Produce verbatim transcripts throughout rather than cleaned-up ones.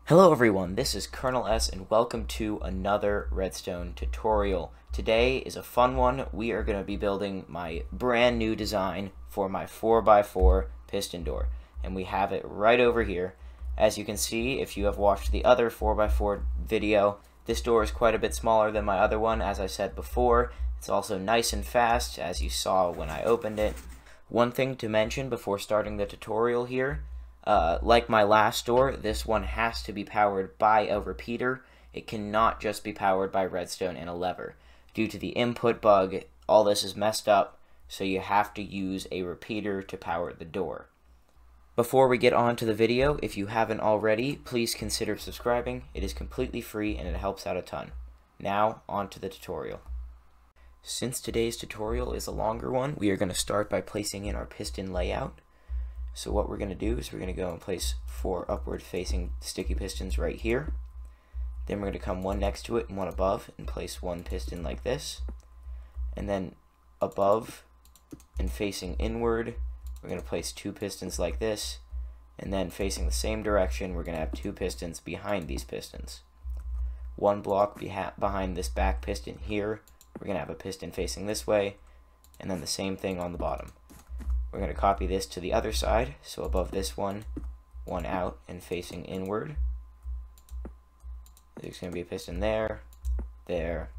Hello everyone, this is Colonel S and welcome to another redstone tutorial. Today is a fun one. We are going to be building my brand new design for my four by four piston door. And we have it right over here. As you can see, if you have watched the other four by four video, this door is quite a bit smaller than my other one, as I said before. It's also nice and fast, as you saw when I opened it. One thing to mention before starting the tutorial here, Uh, like my last door, this one has to be powered by a repeater. It cannot just be powered by redstone and a lever. Due to the input bug, all this is messed up, so you have to use a repeater to power the door. Before we get on to the video, if you haven't already, please consider subscribing. It is completely free and it helps out a ton. Now, on to the tutorial. Since today's tutorial is a longer one, we are going to start by placing in our piston layout. So what we're going to do is we're going to go and place four upward facing sticky pistons right here. Then we're going to come one next to it and one above and place one piston like this. And then above and facing inward, we're going to place two pistons like this. And then facing the same direction, we're going to have two pistons behind these pistons. One block beha behind this back piston here, we're going to have a piston facing this way. And then the same thing on the bottom. We're going to copy this to the other side, so above this one, one out and facing inward. There's going to be a piston there, there,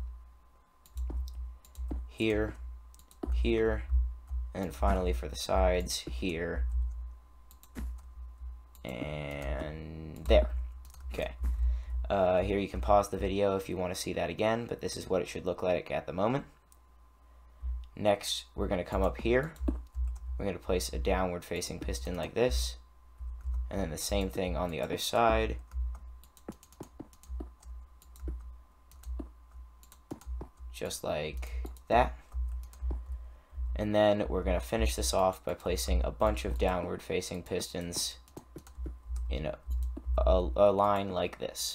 here, here, and then finally for the sides, here, and there. Okay. Uh, here you can pause the video if you want to see that again, but this is what it should look like at the moment. Next, we're going to come up here. We're going to place a downward facing piston like this, and then the same thing on the other side. Just like that. And then we're going to finish this off by placing a bunch of downward facing pistons in a, a, a line like this.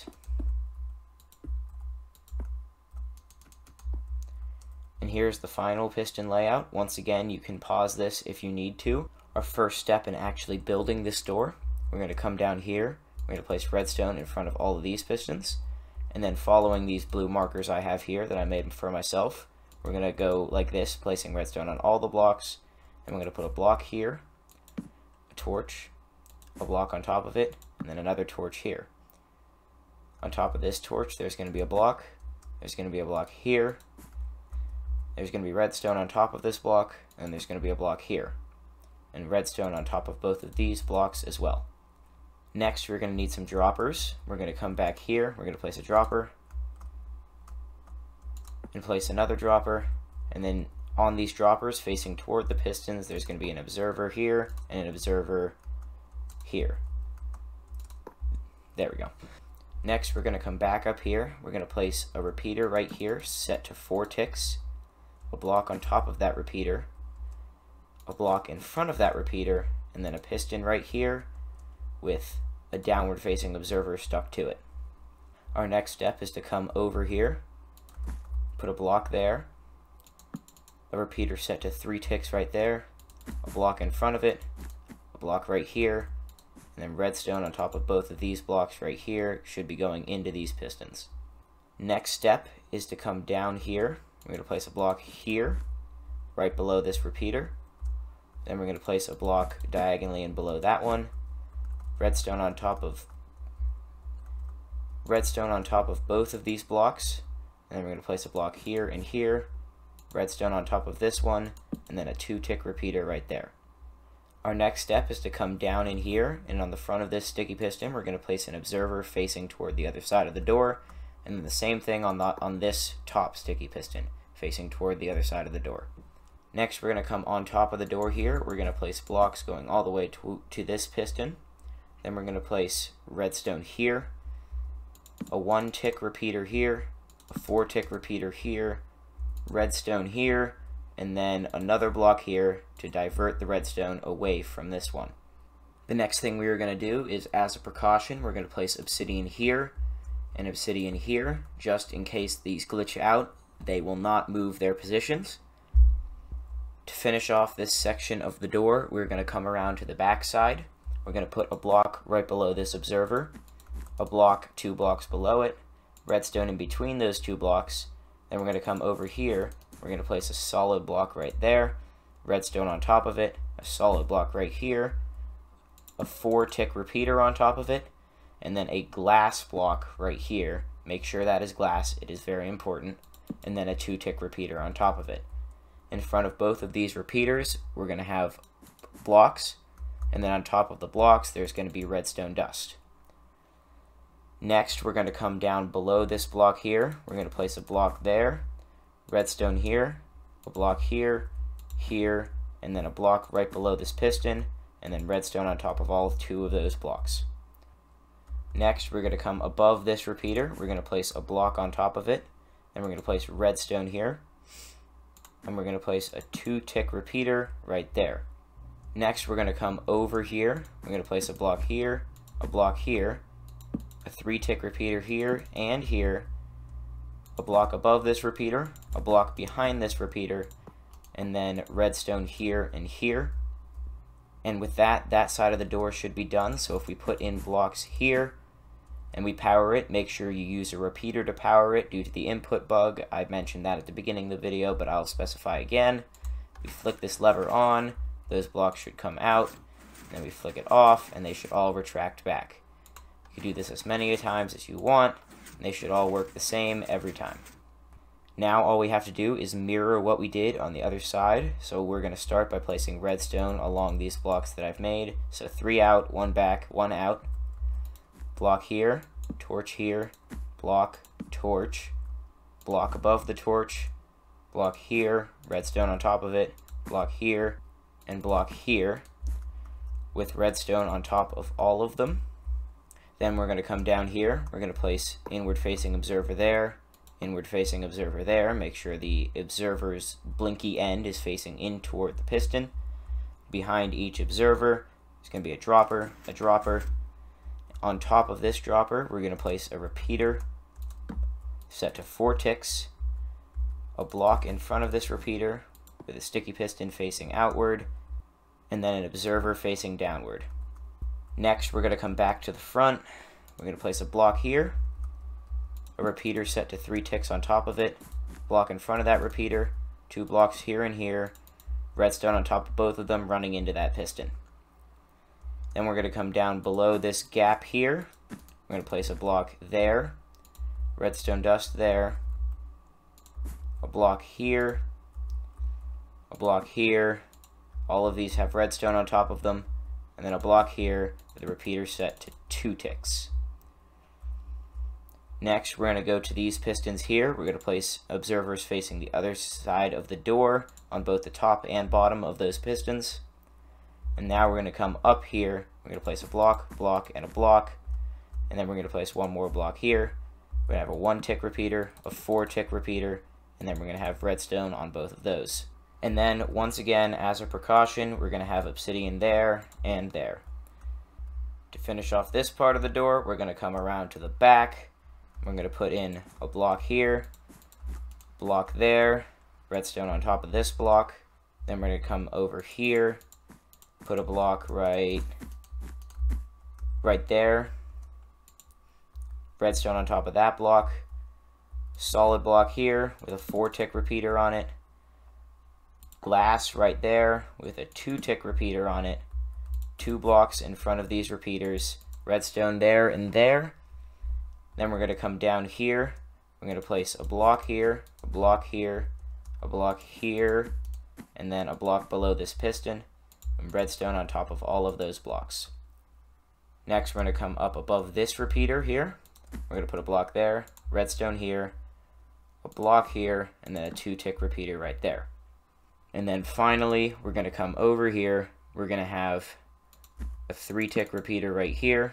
And here's the final piston layout. Once again, you can pause this if you need to. Our first step in actually building this door, we're going to come down here. We're going to place redstone in front of all of these pistons. And then following these blue markers I have here that I made for myself, we're going to go like this, placing redstone on all the blocks. And we're going to put a block here, a torch, a block on top of it, and then another torch here. On top of this torch, there's going to be a block. There's going to be a block here. There's going to be redstone on top of this block, and there's going to be a block here. And redstone on top of both of these blocks as well. Next, we're going to need some droppers. We're going to come back here. We're going to place a dropper. And place another dropper. And then on these droppers facing toward the pistons, there's going to be an observer here and an observer here. There we go. Next, we're going to come back up here. We're going to place a repeater right here set to four ticks. A block on top of that repeater, a block in front of that repeater, and then a piston right here with a downward facing observer stuck to it. Our next step is to come over here, put a block there, a repeater set to three ticks right there, a block in front of it, a block right here, and then redstone on top of both of these blocks right here should be going into these pistons. Next step is to come down here. We're going to place a block here, right below this repeater. Then we're going to place a block diagonally and below that one. Redstone on top of redstone on top of both of these blocks. And then we're going to place a block here and here. Redstone on top of this one, and then a two-tick repeater right there. Our next step is to come down in here, and on the front of this sticky piston, we're going to place an observer facing toward the other side of the door. And then the same thing on the on this top sticky piston, facing toward the other side of the door. Next, we're going to come on top of the door here. We're going to place blocks going all the way to, to this piston. Then we're going to place redstone here, a one-tick repeater here, a four-tick repeater here, redstone here, and then another block here to divert the redstone away from this one. The next thing we are going to do is, as a precaution, we're going to place obsidian here, and obsidian here, just in case these glitch out, they will not move their positions. To finish off this section of the door, we're going to come around to the back side. We're going to put a block right below this observer, a block two blocks below it, redstone in between those two blocks. Then we're going to come over here, we're going to place a solid block right there, redstone on top of it, a solid block right here, a four tick repeater on top of it, and then a glass block right here. Make sure that is glass, it is very important, and then a two tick repeater on top of it. In front of both of these repeaters, we're going to have blocks, and then on top of the blocks, there's going to be redstone dust. Next, we're going to come down below this block here. We're going to place a block there, redstone here, a block here, here, and then a block right below this piston, and then redstone on top of all two of those blocks. Next, we're going to come above this repeater. We're going to place a block on top of it, and we're going to place redstone here, and we're going to place a two tick repeater right there. Next, we're going to come over here. We're going to place a block here, a block here, a three tick repeater here and here, a block above this repeater, a block behind this repeater, and then redstone here and here. And with that, that side of the door should be done. So if we put in blocks here and we power it, make sure you use a repeater to power it due to the input bug. I mentioned that at the beginning of the video, but I'll specify again. We flick this lever on, those blocks should come out, then we flick it off, and they should all retract back. You can do this as many times as you want, and they should all work the same every time. Now all we have to do is mirror what we did on the other side. So we're going to start by placing redstone along these blocks that I've made. So three out, one back, one out. Block here, torch here, block, torch, block above the torch, block here, redstone on top of it, block here, and block here, with redstone on top of all of them. Then we're going to come down here, we're going to place inward facing observer there, inward facing observer there, make sure the observer's blinky end is facing in toward the piston. Behind each observer is going to be a dropper, a dropper. On top of this dropper, we're going to place a repeater set to four ticks, a block in front of this repeater with a sticky piston facing outward, and then an observer facing downward. Next, we're going to come back to the front. We're going to place a block here, a repeater set to three ticks on top of it, block in front of that repeater, two blocks here and here, redstone on top of both of them running into that piston. Then we're going to come down below this gap here. We're going to place a block there, redstone dust there, a block here, a block here. All of these have redstone on top of them, and then a block here with a repeater set to two ticks. Next, we're going to go to these pistons here. We're going to place observers facing the other side of the door on both the top and bottom of those pistons. And now we're going to come up here. We're going to place a block, block, and a block. And then we're going to place one more block here. We're going to have a one tick repeater, a four tick repeater, and then we're going to have redstone on both of those. And then, once again, as a precaution, we're going to have obsidian there and there. To finish off this part of the door, we're going to come around to the back. We're going to put in a block here, block there, redstone on top of this block. Then we're going to come over here, put a block right, right there, redstone on top of that block, solid block here with a four tick repeater on it, glass right there with a two tick repeater on it, two blocks in front of these repeaters, redstone there and there. Then we're going to come down here, we're going to place a block here, a block here, a block here, and then a block below this piston, and redstone on top of all of those blocks. Next, we're going to come up above this repeater here, we're going to put a block there, redstone here, a block here, and then a two tick repeater right there. And then finally, we're going to come over here, we're going to have a three tick repeater right here,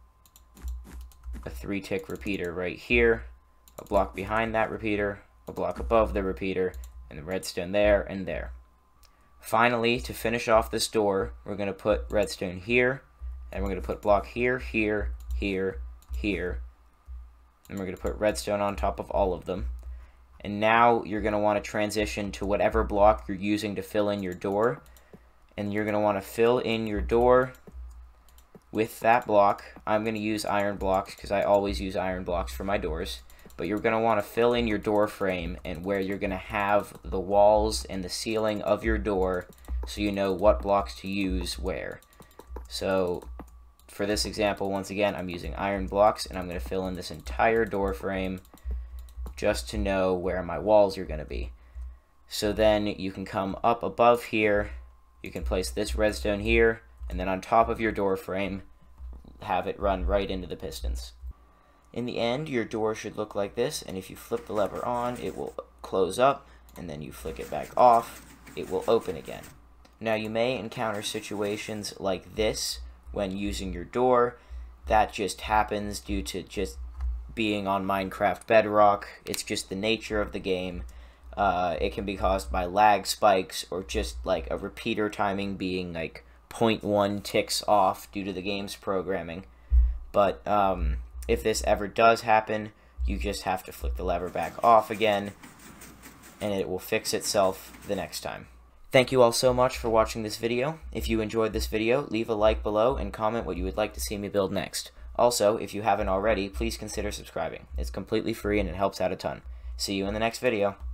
a three tick repeater right here, a block behind that repeater, a block above the repeater, and the redstone there and there. Finally, to finish off this door, we're going to put redstone here, and we're going to put block here, here, here, here, and we're going to put redstone on top of all of them. And now you're going to want to transition to whatever block you're using to fill in your door, and you're going to want to fill in your door with that block, I'm going to use iron blocks because I always use iron blocks for my doors. But you're going to want to fill in your door frame and where you're going to have the walls and the ceiling of your door so you know what blocks to use where. So for this example, once again, I'm using iron blocks and I'm going to fill in this entire door frame just to know where my walls are going to be. So then you can come up above here, you can place this redstone here, and then on top of your door frame, have it run right into the pistons. In the end, your door should look like this, and if you flip the lever on, it will close up, and then you flick it back off, it will open again. Now you may encounter situations like this when using your door. That just happens due to just being on Minecraft Bedrock. It's just the nature of the game. Uh, it can be caused by lag spikes or just like a repeater timing being like zero point one ticks off due to the game's programming. But um, if this ever does happen, you just have to flick the lever back off again and it will fix itself the next time. Thank you all so much for watching this video. If you enjoyed this video, leave a like below and comment what you would like to see me build next. Also, if you haven't already, please consider subscribing. It's completely free and it helps out a ton. See you in the next video.